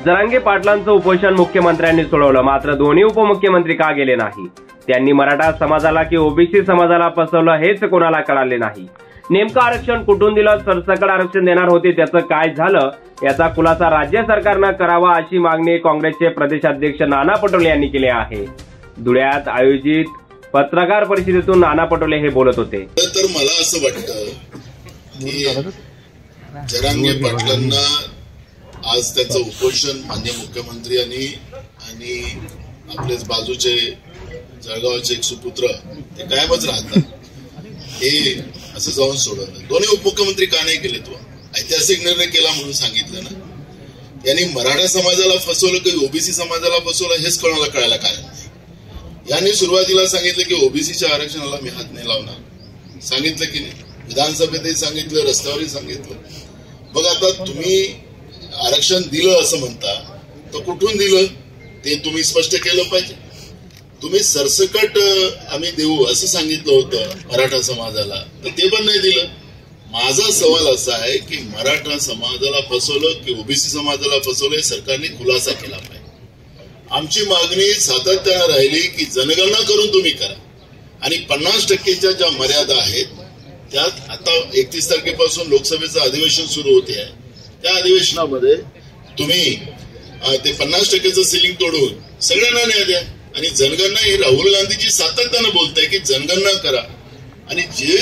जरांगे पाटलांचं उपोषण मुख्यमंत्र्यांनी सोडवलं, मात्र दोन्ही उपमुख्यमंत्री का गेले नाही? त्यांनी मराठा समाजाला की ओबीसी समाजाला फसवलं हेच कोणाला कळाले नाही. नेमकं आरक्षण कुठून दिलं? सरसकट आरक्षण देणार होते, त्याचं काय झालं? याचा खुलासा राज्य सरकारनं करावा अशी मागणी काँग्रेसचे प्रदेशाध्यक्ष नाना पटोले यांनी केली आहे. धुळ्यात आयोजित पत्रकार परिषदेतून नाना पटोले हे बोलत होते. तर मला असं वाटतं की जरांगे पाटलांना आज त्याचं उपोषण माननीय मुख्यमंत्री आणि आपलेच बाजूचे जळगावचे एक सुपुत्र ते कायमच राहतात, हे असं जाऊन सोडवलं. दोन्ही उपमुख्यमंत्री का नाही केले? तो ऐतिहासिक निर्णय केला म्हणून सांगितलं ना. यांनी मराठा समाजाला फसवलं की ओबीसी समाजाला फसवलं हेच कोणाला कळायला कारण नाही. यांनी सुरुवातीला सांगितलं की ओबीसीच्या आरक्षणाला मी हात नाही लावणार, सांगितलं की नाही? विधानसभेतही सांगितलं, रस्त्यावरही सांगितलं. मग आता तुम्ही आरक्षण दिलं असं म्हणता, तर कुठून दिलं ते तुम्ही स्पष्ट केलं पाहिजे. तुम्ही सरसकट आम्ही देऊ असं सांगितलं होतं मराठा समाजाला, तर ते पण नाही दिलं. माझा सवाल असा आहे की मराठा समाजाला फसवलं की ओबीसी समाजाला फसवलं, सरकारने खुलासा केला पाहिजे. आमची मागणी सातत्यानं राहिली की जनगणना करून तुम्ही करा आणि 50%च्या ज्या मर्यादा आहेत त्यात आता 31 तारखेपासून लोकसभेचं अधिवेशन सुरू होते आहे. त्या अधिवेशनामध्ये तुम्ही ते 50%चं सिलिंग तोडून सगळ्यांना न्याय द्या. आणि जनगणना ही राहुल गांधीजी सातत्यानं बोलताय की जनगणना करा आणि जे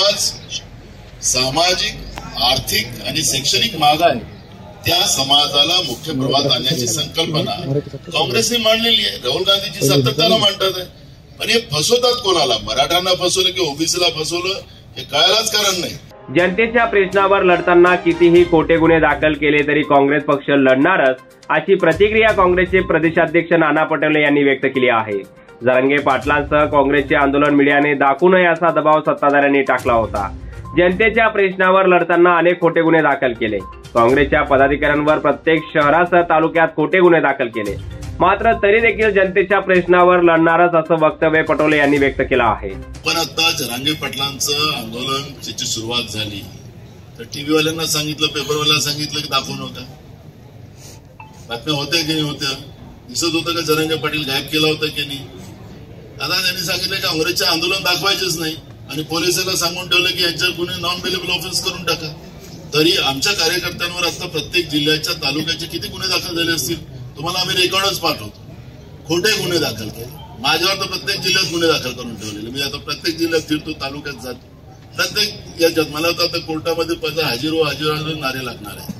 सामाजिक आर्थिक आणि शैक्षणिक मागाय त्या समाजाला मुख्य प्रवाहात आणण्याची संकल्पना काँग्रेसने मांडलेली आहे. राहुल गांधीजी सातत्यानं मांडतात आहे. पण हे फसवतात कोणाला? मराठ्यांना फसवलं की ओबीसीला फसवलं हे कळायलाच कारण नाही. जनतेच्या प्रश्नावर लढताना कितीही खोटे गुन्हे दाखल केले तरी काँग्रेस पक्ष लढणारच अशी प्रतिक्रिया काँग्रेसचे प्रदेशाध्यक्ष नाना पटोले यांनी व्यक्त केली आहे. जरांगे पाटलांसह काँग्रेसचे आंदोलन मीडियाने दाखवू नये असा दबाव सत्ताधाऱ्यांनी टाकला होता. जनतेच्या प्रश्नावर लढताना अनेक खोटे गुन्हे दाखल केले. काँग्रेसच्या पदाधिकाऱ्यांवर प्रत्येक शहरासह तालुक्यात खोटे गुन्हे दाखल केले. मात्र तरी देखील जनतेच्या प्रश्नावर लढणारच असं वक्तव्य पटोले यांनी व्यक्त केलं आहे. पण आता जरांगे पाटलांचं आंदोलन त्याची सुरुवात झाली तर टीव्हीवाल्यांना सांगितलं, पेपरवाल्यांना सांगितलं की दाखवू नका. बातम्या होत्या की नाही होत्या? दिसत होतं का जरांगे पाटील गायब केला होता की नाही? आता त्यांनी सांगितलं की काँग्रेसचे आंदोलन दाखवायचेच नाही आणि पोलिसांना सांगून ठेवलं की यांच्यावर गुन्हे नॉन बेलेबल ऑफेन्स करून टाका. तरी आमच्या कार्यकर्त्यांवर आता प्रत्येक जिल्ह्याच्या तालुक्याचे किती गुन्हे दाखल झाले असतील तुम्हाला आम्ही रेकॉर्डच पाठवतो. खोटे गुन्हे दाखल केले माझ्यावर, तर प्रत्येक जिल्ह्यात गुन्हे दाखल करून ठेवलेले. मी आता प्रत्येक जिल्ह्यात फिरतो, तालुक्यात जातो, प्रत्येक याच्यात मला आता कोर्टामध्ये पहिला हजीर नारे लागणार आहे.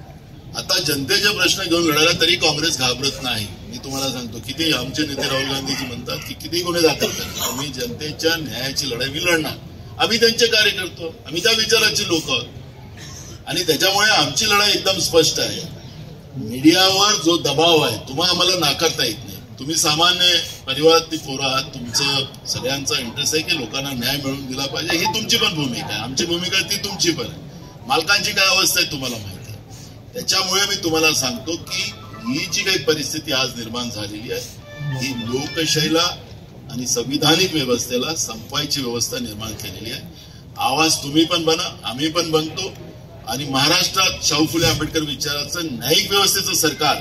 आता जनतेचे प्रश्न घेऊन लढायला तरी काँग्रेस घाबरत नाही. मी तुम्हाला सांगतो किती आमचे नेते राहुल गांधीजी म्हणतात की किती गुन्हे दाखल करतात, आम्ही जनतेच्या न्यायाची लढाई मी लढणार. आम्ही त्यांचे कार्यकर्ते, आम्ही त्या विचाराची लोक आहोत आणि त्याच्यामुळे आमची लढाई एकदम स्पष्ट आहे. मीडियावर जो दबाव आहे तुम्हाला आम्हाला नाकारता येत नाही. तुम्ही सामान्य परिवारातली पोरं आहात, तुमचं सगळ्यांचा इंटरेस्ट आहे की लोकांना न्याय मिळवून दिला पाहिजे, ही तुमची पण भूमिका आहे. आमची भूमिका ती तुमची पण आहे. मालकांची काय अवस्था आहे तुम्हाला माहिती आहे. त्याच्यामुळे मी तुम्हाला सांगतो की ही जी काही परिस्थिती आज निर्माण झालेली आहे ही लोकशाहीला आणि संविधानिक व्यवस्थेला संपवायची व्यवस्था निर्माण केलेली आहे. आवाज तुम्ही पण बना, आम्ही पण बनतो आणि महाराष्ट्रात शाहू फुले आंबेडकर विचाराचं न्यायिक व्यवस्थेचं सरकार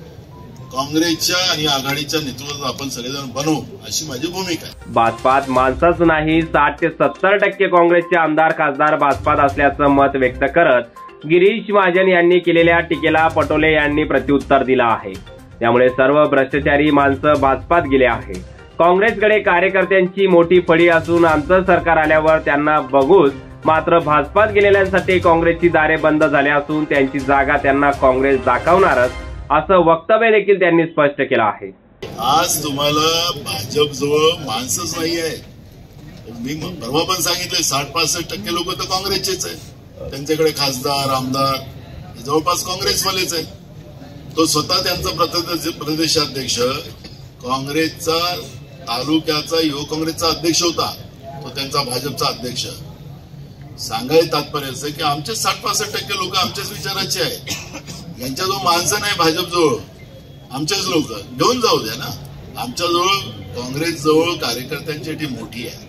काँग्रेसच्या आणि आघाडीच्या नेतृत्वात आपण सगळेजण बनवू अशी माझी भूमिका आहे. भाजपात माणसंच नाही, 60 ते 70% काँग्रेसचे आमदार खासदार भाजपात असल्याचं मत व्यक्त करत गिरीश महाजन यांनी केलेल्या टीकेला पटोले यांनी प्रत्युत्तर दिलं आहे. त्यामुळे सर्व भ्रष्टाचारी माणसं भाजपात गेले आहे. काँग्रेसकडे कार्यकर्त्यांची मोठी फळी असून आमचं सरकार आल्यावर त्यांना बघूच, मात्र भाजपात गेलेल्यांसाठी काँग्रेसची दारे बंद झाली असून त्यांची जागा त्यांना काँग्रेस दाखवणारच असं वक्तव्य देखील त्यांनी स्पष्ट केलं आहे. आज तुम्हाला भाजपजवळ माणसंच नाही आहे. मी परवा पण सांगितलंय 60-65% लोक तर काँग्रेसचेच आहे. त्यांच्याकडे खासदार आमदार जवळपास काँग्रेसवालेच आहे. तो स्वतः त्यांचा प्रदेशाध्यक्ष काँग्रेसचा तालुक्याचा युवक काँग्रेसचा अध्यक्ष होता, तो त्यांचा भाजपचा अध्यक्ष. सांगायचं तात्पर्य असं की आमचे 60-65% लोक आमच्याच विचाराचे आहे. यांच्याजवळ माणसं नाही भाजपजवळ, आमचेच लोक घेऊन जाऊ द्या ना. आमच्याजवळ काँग्रेसजवळ कार्यकर्त्यांची मोठी आहे.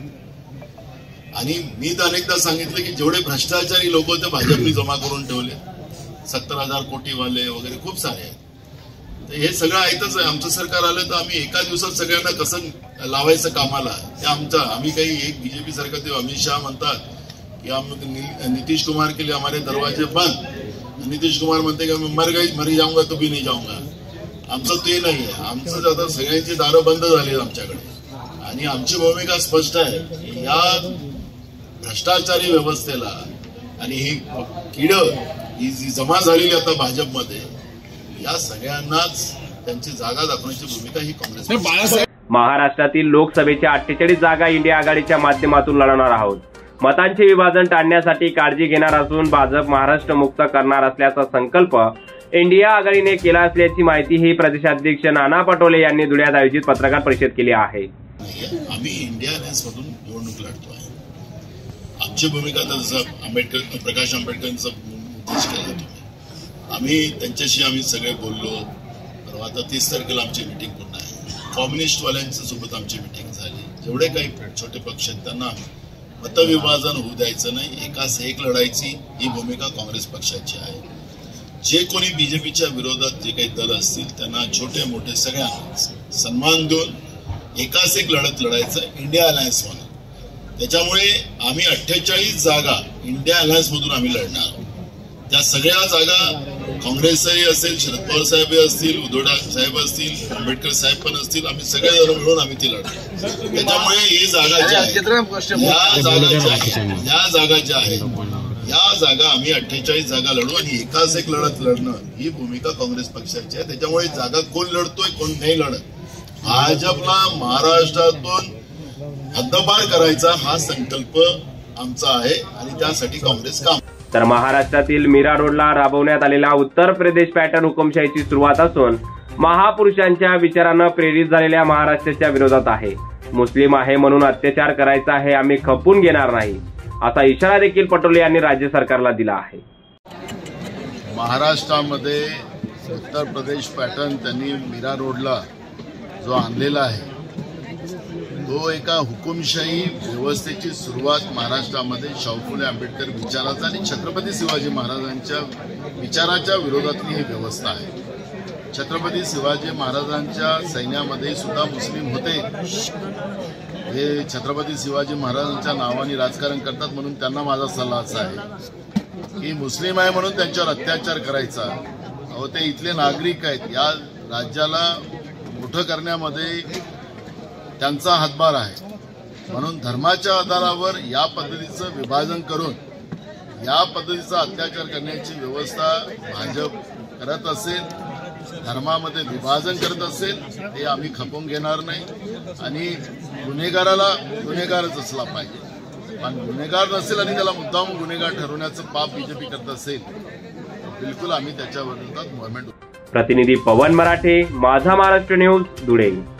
आणि मी तर अनेकदा सांगितलं की जेवढे भ्रष्टाचारी लोक होते भाजपने जमा करून ठेवले, 70,000 कोटीवाले वगैरे खूप सारे आहेत. हे सगळं ऐकतच आहे. आमचं सरकार आलं तर आम्ही एका दिवसात सगळ्यांना कसं लावायचं कामाला हे आम्ही काही एक बीजेपी सरकार ते अमित शहा म्हणतात की हम नीतीश कुमार के लिए हमारे दरवाजे बंद. नीतीश कुमार म्हणते की मरी जाऊंगा तो भी नहीं जाऊंगा. आमचं ते नाही आहे. आमचं आता सगळ्यांची दारं बंद झाली आमच्याकडे आणि आमची भूमिका स्पष्ट आहे. या भ्रष्टाचारी व्यवस्थेला आणि ही कीड ही जी जमा झालेली आता भाजपमध्ये या सगळ्यांनाच त्यांची जागा दाखवण्याची भूमिका ही काँग्रेस. महाराष्ट्रातील लोकसभेच्या 48 जागा इंडिया आघाडीच्या माध्यमातून लढवणार आहोत. मतांचे विभाजन टाळण्यासाठी काळजी घेणार असून भाजप महाराष्ट्र मुक्त करणार असल्याचा संकल्प इंडिया आघाडीने केला असल्याची माहितीही प्रदेशाध्यक्ष नाना पटोले यांनी धुळ्यात आयोजित पत्रकार परिषदेत केली आहे. आम्ही इंडिया अलायन्स मधून निवडणूक लढतो आहे. आमची भूमिका तर जसं प्रकाश आंबेडकरांचा उद्देश केला तुम्ही. आम्ही त्यांच्याशी आम्ही सगळे बोललो. परवा आता 30 तारखेला आमची मिटिंग पुन्हा आहे. कम्युनिस्टवाल्यांच्या सोबत आमची मिटिंग झाली. जेवढे काही छोटे पक्ष आहेत त्यांना मतविभाजन होऊ द्यायचं नाही. एकास एक लढायची ही भूमिका काँग्रेस पक्षाची आहे. जे कोणी बीजेपीच्या विरोधात जे काही दल असतील त्यांना छोटे मोठे सगळ्यांना सन्मान देऊन एकास एक लढत लढायचं इंडिया अलायन्स म्हणून. त्याच्यामुळे आम्ही 48 जागा इंडिया अलायन्स मधून आम्ही लढणार. त्या सगळ्या जागा काँग्रेसही असेल, शरद पवार साहेब असतील, उद्धव साहेब असतील, आंबेडकर साहेब पण असतील, आम्ही सगळेजण मिळून आम्ही ती लढतो. त्याच्यामुळे ही जागा ज्या आहेत या जागा आम्ही 48 जागा लढू आणि एकाच एक लढत लढणं ही भूमिका काँग्रेस पक्षाची आहे. त्याच्यामुळे जागा कोण लढतोय कोण नाही लढत. भाजपला महाराष्ट्रातून हद्दपार करायचा हा संकल्प आमचा आहे आणि त्यासाठी काँग्रेस काम. तर महाराष्ट्रातील मीरा रोडला राबवण्यात आलेला उत्तर प्रदेश पॅटर्न हुकुमशाहीची सुरुवात असून महापुरुषांच्या विचारानं प्रेरित झालेल्या महाराष्ट्राच्या विरोधात आहे. मुस्लिम आहे म्हणून अत्याचार करायचा हे आम्ही खपवून घेणार नाही असा इशारा देखील पटोले यांनी राज्य सरकारला दिला आहे. महाराष्ट्रामध्ये उत्तर प्रदेश पॅटर्न त्यांनी मीरा रोडला जो आणलेला आहे तो एका हुकुमशाही व्यवस्थेची सुरुवात महाराष्ट्रामध्ये शाहू फुले आंबेडकर विचाराचा आणि छत्रपती शिवाजी महाराजांच्या विचाराच्या विरोधातली ही व्यवस्था आहे. छत्रपती शिवाजी महाराजांच्या सैन्यामध्ये सुद्धा मुस्लिम होते. हे छत्रपती शिवाजी महाराजांच्या नावाने राजकारण करतात म्हणून त्यांना माझा सल्ला असा आहे की मुस्लिम आहे म्हणून त्यांच्यावर अत्याचार करायचा. अहो ते इथले नागरिक आहेत. या राज्याला मोठं करण्यामध्ये त्यांचा हातभार आहे. म्हणून धर्माच्या आधारावर या पद्धतीचं विभाजन करून या पद्धतीचा अत्याचार करण्याची व्यवस्था भाजप करत असेल, धर्मामध्ये विभाजन करत असेल हे आम्ही खपवून घेणार नाही. आणि गुन्हेगाराला गुन्हेगारच असला पाहिजे. पण गुन्हेगार नसेल आणि त्याला मुद्दाम गुन्हेगार ठरवण्याचं पाप बीजेपी करत असेल बिलकुल आम्ही त्याच्या विरोधात मूव्हमेंट. प्रतिनिधी पवन मराठे, माझा महाराष्ट्र न्यूज, धुळे.